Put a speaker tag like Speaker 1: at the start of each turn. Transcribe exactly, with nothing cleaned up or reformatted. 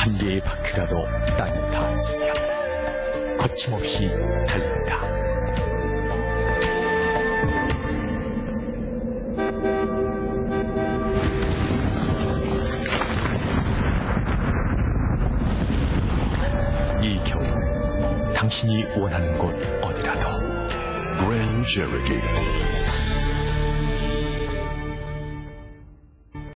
Speaker 1: 한 개의 바퀴라도 땅에 닿았으면 거침없이 달린다. 이 겨울 당신이 원하는 곳 어디라도 그랜드 체로키